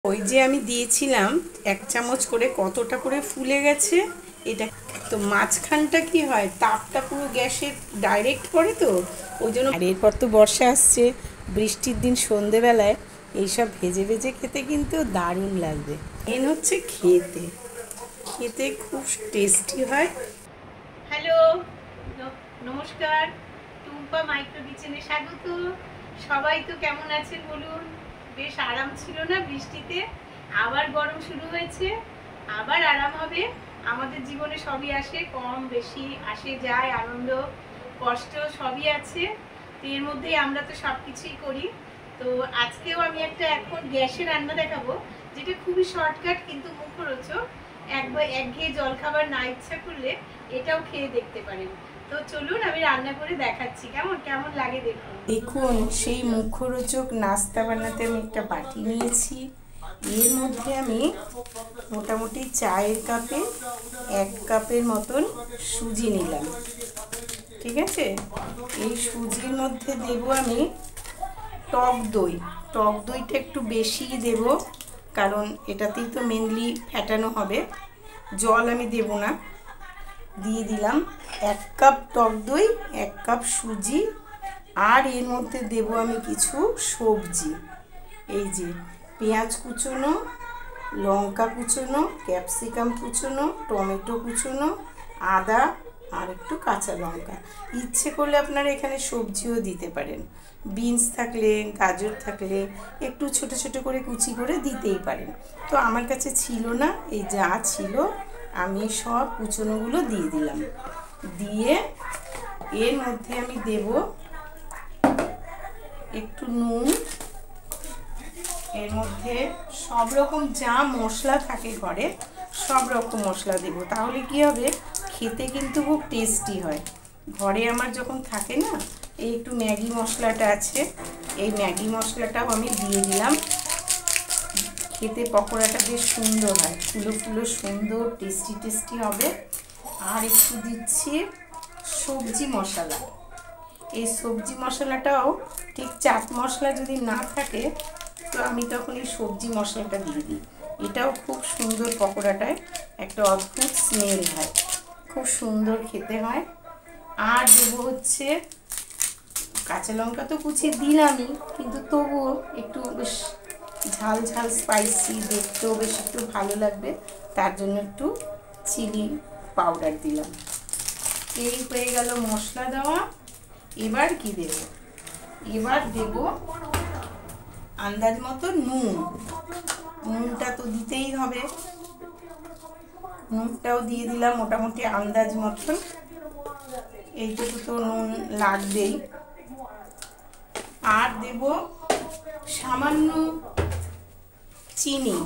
ওই যে আমি দিয়েছিলাম 1 চামচ করে, কতটা করে ফুলে গেছে। এটা তো মাঝখানটা কি হয়, তাপটা পুরো গ্যাসের ডাইরেক্ট পড়ে, তো ওই জন্য। আর এরপর তো বর্ষা আসছে, বৃষ্টির দিন সন্ধেবেলায় এইসব ভেজে ভেজে খেতে কিন্তু দারুণ লাগবে। মেন হচ্ছে খেতে খেতে খুব টেস্টি হয়। হ্যালো, নমস্কার, টুম্পা মাইক্রো কিচেনে স্বাগত। সবাই তো কেমন আছেন বলুন? বেশ আরাম ছিল না বৃষ্টিতে? আবার গরম শুরু হয়েছে, আবার আরাম হবে। আমাদের জীবনে সবই আসে, কম বেশি আসে যায়, আনন্দ কষ্ট সবই আছে। তো এর মধ্যেই আমরা তো সব কিছুই করি। তো আজকেও আমি একটা এখন গ্যাসে রান্না দেখাবো, যেটা খুবই শর্টকাট কিন্তু মুখরোচক। একবার একঘেয়ে জলখাবার না ইচ্ছা করলে এটাও খেয়ে দেখতে পারেন। তো চলুন আমি রান্না করে দেখাচ্ছি, কেমন কেমন লাগে দেখুন। দেখুন, সেই মুখরোচক নাস্তা বানাতে আমি একটা বাটি নিয়েছি। এর মধ্যে আমি মোটামুটি চায়ের কাপে 1 কাপের মতন সুজি নিলাম। ঠিক আছে, এই সুজির মধ্যে দেব আমি টক দই। টক দইটা একটু বেশিই দেব, কারণ এটাতেই তো মেনলি ফ্যাটানো হবে। জল আমি দেব না। দিয়ে দিলাম 1 কাপ টক দই, 1 কাপ সুজি। আর এর মধ্যে দেব আমি কিছু সবজি। এই যে পেঁয়াজ কুচোনো, লঙ্কা কুচোনো, ক্যাপসিকাম কুচোনো, টমেটো কুচোনো, আদা আর একটু কাঁচা লঙ্কা। ইচ্ছে করলে আপনারা এখানে সবজিও দিতে পারেন। বিনস থাকলে, গাজর থাকলে একটু ছোট ছোট করে কুচি করে দিতেই পারেন। তো আমার কাছে ছিল না, এই যা ছিল আমি সব কুচোনোগুলো দিয়ে দিলাম। দিয়ে এর মধ্যে আমি দেব একটু নুন। এর মধ্যে সব রকম যা মশলা থাকে ঘরে, সব রকম মশলা দেব। তাহলে কি হবে, খেতে কিন্তু খুব টেস্টি হয়। ঘরে আমার যখন থাকে না, এই একটু ম্যাগি মশলাটা আছে, এই ম্যাগি মশলাটাও আমি দিয়ে দিলাম। খেতে পকোড়াটা বেশ সুন্দর হয়, ফুলো ফুলো সুন্দর টেস্টি টেস্টি হবে। আর একটু দিচ্ছি সবজি মশলা। এই সবজি মশলাটাও ঠিক চাট মশলা যদি না থাকে, তো আমি তখন এই সবজি মশলাটা দিয়ে দিই। এটাও খুব সুন্দর, পকোড়াটায় একটা অদ্ভুত স্মেল হয়, খুব সুন্দর খেতে হয়। আর দেবো হচ্ছে কাঁচা লঙ্কা, তো কুচিয়ে দিলামই, কিন্তু তবুও একটু বেশ ঝাল ঝাল স্পাইসি দেখতেও বেশ একটু ভালো লাগবে, তার জন্য একটু চিলি পাউডার দিলাম। এই হয়ে গেল মশলা দেওয়া। এবার কি দেব, এবার দেব আন্দাজ মতো নুন। নুনটা তো দিতেই হবে, নুনটাও দিয়ে দিলাম মোটামুটি আন্দাজ মতন। এইটুকু তো নুন লাগবেই। আর দেব সামান্য চিনি।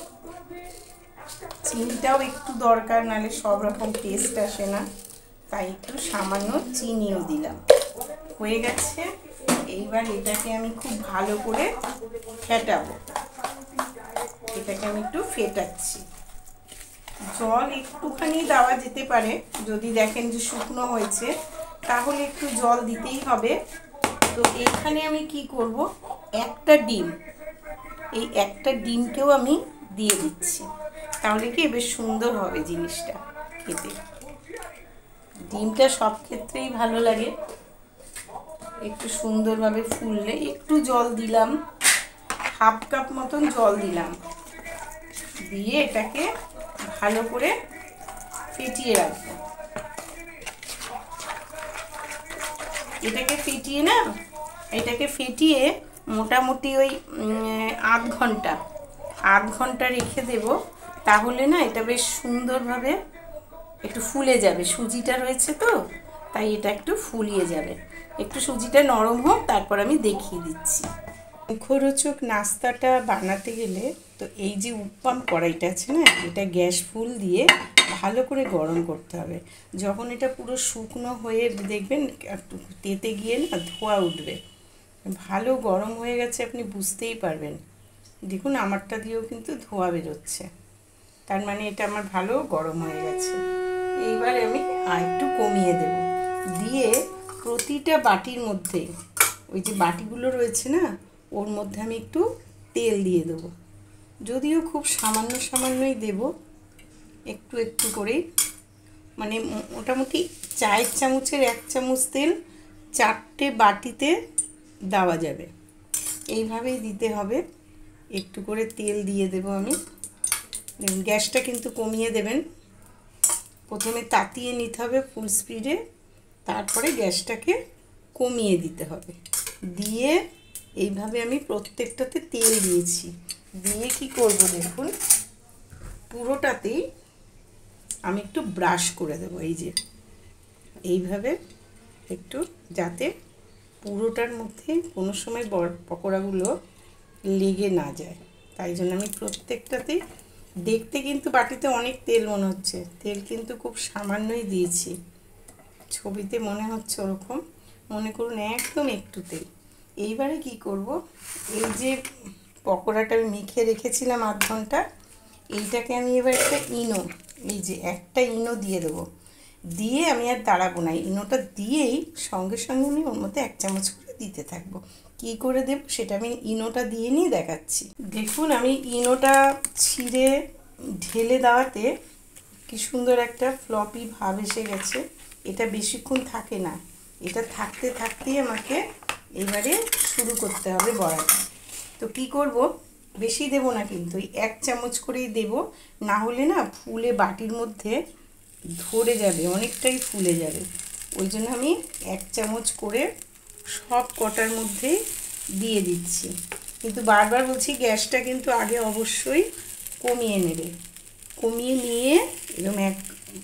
চিনিটাও একটু দরকার, নাহলে সব রকম টেস্ট আসে না, তাই একটু সামান্য চিনিও দিলাম। হয়ে গেছে। এইবার এটাকে আমি খুব ভালো করে ফেটাবো। এটাকে আমি একটু ফেটাচ্ছি। জল একটুখানি দেওয়া যেতে পারে, যদি দেখেন যে শুকনো হয়েছে, তাহলে একটু জল দিতেই হবে। তো এইখানে আমি কি করব, একটা ডিম, এই একটা ডিমকেও আমি দিয়ে দিচ্ছি। তাহলে কি বেশ সুন্দর হবে জিনিসটা খেতে। ডিমটা সব ক্ষেত্রেই ভালো লাগে, একটু সুন্দরভাবে ফুললে। একটু জল দিলাম, 1/2 কাপ মতন জল দিলাম। দিয়ে এটাকে ভালো করে ফেটিয়ে রাখবো। এটাকে ফেটিয়ে মোটামুটি ওই আধ ঘন্টা রেখে দেব। তাহলে না এটা বেশ সুন্দরভাবে একটু ফুলে যাবে। সুজিটা রয়েছে তো, তাই এটা একটু ফুলিয়ে যাবে। একটু সুজিটা নরম হোক, তারপর আমি দেখিয়ে দিচ্ছি। মুখরোচক নাস্তাটা বানাতে গেলে তো এই যে উপ্পাম কড়াইটা আছে না, এটা গ্যাস ফুল দিয়ে ভালো করে গরম করতে হবে। যখন এটা পুরো শুকনো হয়ে দেখবেন তেতে গিয়ে না ধোঁয়া উঠবে, ভালো গরম হয়ে গেছে আপনি বুঝতেই পারবেন। দেখুন আমারটা দিয়েও কিন্তু ধোঁয়া বেরোচ্ছে, তার মানে এটা আমার ভালো গরম হয়ে গেছে। এইবার আমি আর একটু কমিয়ে দেব। দিয়ে প্রতিটা বাটির মধ্যে, ওই যে বাটিগুলো রয়েছে না, ওর মধ্যে আমি একটু তেল দিয়ে দেবো। যদিও খুব সামান্য সামান্যই দেব, একটু একটু করেই, মানে মোটামুটি চায়ের চামচের 1 চামচ তেল 4টে বাটিতে দেওয়া যাবে, এইভাবেই দিতে হবে। একটু করে তেল দিয়ে দেব আমি। গ্যাসটা কিন্তু কমিয়ে দেবেন, প্রথমে তাতিয়ে নিতে হবে ফুল স্পিডে, তারপরে গ্যাসটাকে কমিয়ে দিতে হবে। দিয়ে এইভাবে আমি প্রত্যেকটাতে তেল দিয়েছি, দিয়ে কি করব দেখুন, পুরোটাতেই আমি একটু ব্রাশ করে দেব, এই যে এইভাবে একটু, যাতে পুরোটার মধ্যে কোনো সময় পকোড়াগুলো লেগে না যায়। তাই জন্য আমি প্রত্যেকটাতেই, দেখতে কিন্তু বাটিতে অনেক তেল মনে হচ্ছে, তেল কিন্তু খুব সামান্যই দিয়েছি, ছবিতে মনে হচ্ছে ওরকম, মনে করুন একদম একটু তেল। এইবারে কি করব, এই যে পকোড়াটা আমি মেখে রেখেছিলাম 8 ঘন্টা, এইটাকে আমি এবার একটা ইনো, এই যে একটা ইনো দিয়ে দেবো। দিয়ে আমি আর দাঁড়াবো না, ইনোটা দিয়েই সঙ্গে সঙ্গে আমি ওর মধ্যে 1 চামচ করে দিতে থাকবো। কি করে দেব সেটা আমি ইনোটা দিয়ে নিয়ে দেখাচ্ছি। দেখুন আমি ইনোটা ছিঁড়ে ঢেলে দেওয়াতে কি সুন্দর একটা ফ্লপি ভাব এসে গেছে। এটা বেশিক্ষণ থাকে না, এটা থাকতে থাকতেই আমাকে এবারে শুরু করতে হবে বড়াটা। তো কি করব, বেশি দেব না কিন্তু, 1 চামচ করেই দেব, না হলে না ফুলে বাটির মধ্যে ধরে যাবে, অনেকটাই ফুলে যাবে। ওই জন্য আমি 1 চামচ করে সব কটার মধ্যে দিয়ে দিচ্ছি। কিন্তু বারবার বলছি, গ্যাসটা কিন্তু আগে অবশ্যই কমিয়ে নেবে, কমিয়ে নিয়ে এরকম 1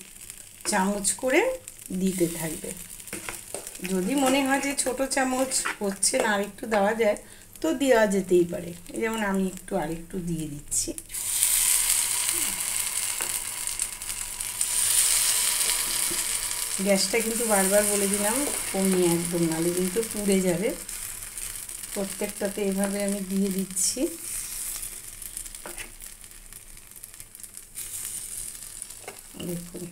চামচ করে দিতে থাকবে। যদি মনে হয় যে ছোট চামচ হচ্ছে না, আরেকটু দেওয়া যায় তো দেওয়া যেতেই পারে। যেমন আমি একটু আরেকটু দিয়ে দিচ্ছি। গ্যাসটা কিন্তু বারবার বলে দিলাম কমিয়ে একদম, নাহলে কিন্তু পুড়ে যাবে। প্রত্যেকটাতে এভাবে আমি দিয়ে দিচ্ছি। দেখুন,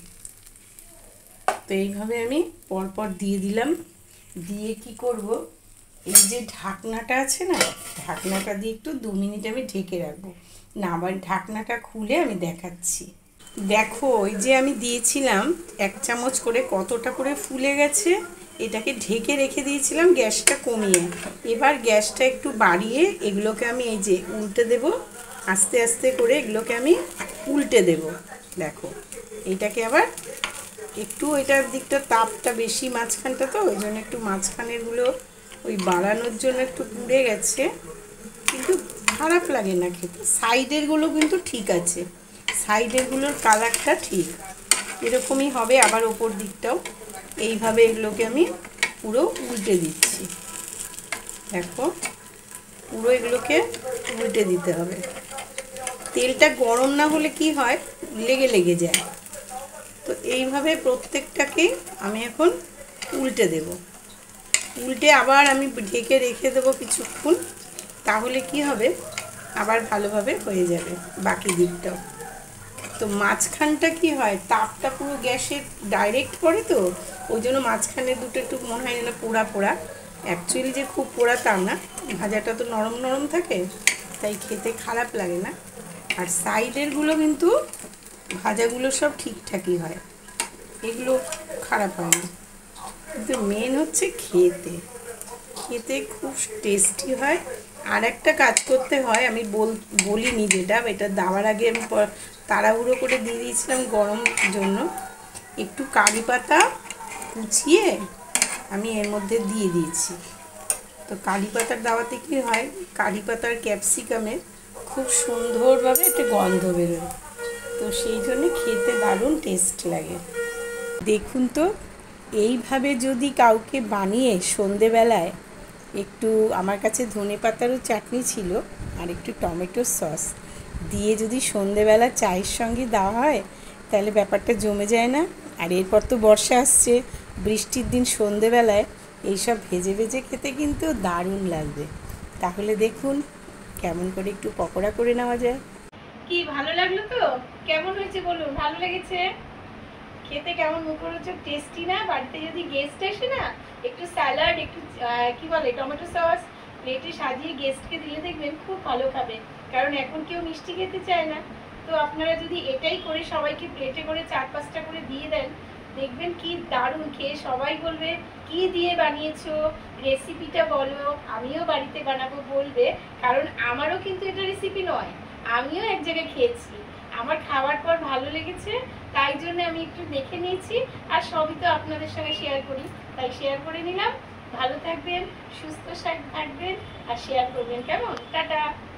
তো এইভাবে আমি পরপর দিয়ে দিলাম। দিয়ে কি করব, এই যে ঢাকনাটা আছে না, ঢাকনাটা দিয়ে একটু 2 মিনিট আমি ঢেকে রাখবো। না, আবার ঢাকনাটা খুলে আমি দেখাচ্ছি। দেখো, ওই যে আমি দিয়েছিলাম 1 চামচ করে, কতটা করে ফুলে গেছে। এটাকে ঢেকে রেখে দিয়েছিলাম গ্যাসটা কমিয়ে। এবার গ্যাসটা একটু বাড়িয়ে এগুলোকে আমি এই যে উল্টে দেব, আস্তে আস্তে করে এগুলোকে আমি উল্টে দেব। দেখো, এটাকে আবার একটু, এটার দিকটা তাপটা বেশি মাঝখানটা, তো ওই জন্য একটু মাঝখানেরগুলো ওই বাড়ানোর জন্য একটু পুড়ে গেছে, কিন্তু খারাপ লাগে না খেতে। সাইডেরগুলো কিন্তু ঠিক আছে, সাইডেরগুলোর কালারটা ঠিক এরকমই হবে। আবার ওপর দিকটাও এইভাবে এগুলোকে আমি পুরো উল্টে দিচ্ছি। দেখো, পুরো এগুলোকে উল্টে দিতে হবে। তেলটা গরম না হলে কি হয়, লেগে লেগে যায়। তো এইভাবে প্রত্যেকটাকে আমি এখন উল্টে দেব। উল্টে আবার আমি ঢেকে রেখে দেবো কিছুক্ষণ, তাহলে কি হবে, আবার ভালোভাবে হয়ে যাবে বাকি দিকটাও। তো মাঝখানটা কি হয়, তাপটা পুরো গ্যাসের ডাইরেক্ট পড়ে, তো ওই জন্য মাঝখানে দুটো একটু মনে হয় যেন পোড়া পোড়া। অ্যাকচুয়ালি যে খুব পোড়া তা না, ভাজাটা তো নরম নরম থাকে, তাই খেতে খারাপ লাগে না। আর সাইডেরগুলো কিন্তু ভাজাগুলো সব ঠিকঠাকই হয়, এগুলো খারাপ হয় না। কিন্তু মেন হচ্ছে খেতে, খেতে খুব টেস্টি হয়। আর একটা কাজ করতে হয়, আমি বলিনি যেটা, এটা দেওয়ার আগে আমি তাড়াহুড়ো করে দিয়ে দিয়েছিলাম গরম জন্য। একটু কারি পাতা কুচিয়ে আমি এর মধ্যে দিয়ে দিয়েছি। তো কারি পাতার দেওয়াতে কী হয়, কারি পাতার ক্যাপসিকামের খুব সুন্দরভাবে একটা গন্ধ বেরোয়, তো সেই জন্য খেতে দারুণ টেস্ট লাগে। দেখুন তো, এইভাবে যদি কাউকে বানিয়ে সন্ধেবেলায় একটু, আমার কাছে ধনেপাতারও চাটনি ছিল আর একটু টমেটোর সস দিয়ে যদি সন্ধেবেলা চায়ের সঙ্গে দেওয়া হয়, তাহলে ব্যাপারটা জমে যায় না। আর এরপর তো বর্ষা আসছে, বৃষ্টির দিন সন্ধেবেলায় এইসব ভেজে ভেজে খেতে কিন্তু দারুণ লাগবে। তাহলে দেখুন কেমন করে একটু পকোড়া করে নেওয়া যায়। কি ভালো লাগলো তো? কেমন হয়েছে বলুন? ভালো লেগেছে? খেতে কেমন মুখরোচক, টেস্টি না? বাড়িতে যদি গেস্ট আসে না, একটু স্যালাড, একটু কি বলে টমেটো সস প্লেটে সাজিয়ে গেস্টকে দিলে দেখবেন খুব ভালো খাবে। কারণ এখন কেউ মিষ্টি খেতে চায় না। তো আপনারা যদি এটাই করে সবাইকে প্লেটে করে 4-5টা করে দিয়ে দেন, দেখবেন কি দারুণ খেয়ে সবাই বলবে কি দিয়ে বানিয়েছো, রেসিপিটা বলো, আমিও বাড়িতে বানাবো বলবে। কারণ আমারও কিন্তু এটা রেসিপি নয়, আমিও এক জায়গায় খেয়েছি, আমার খাওয়ার পর ভালো লেগেছে, তাই জন্য আমি একটু দেখে নিয়েছি। আর সবই তো আপনাদের সঙ্গে শেয়ার করি, তাই শেয়ার করে নিলাম। ভালো থাকবেন, সুস্থ থাকবেন আর শেয়ার করবেন, কেমন? টাটা।